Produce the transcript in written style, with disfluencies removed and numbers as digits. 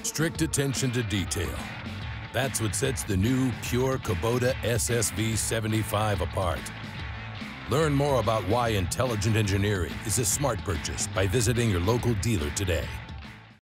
Strict attention to detail. That's what sets the new, pure Kubota SSV75 apart. Learn more about why intelligent engineering is a smart purchase by visiting your local dealer today.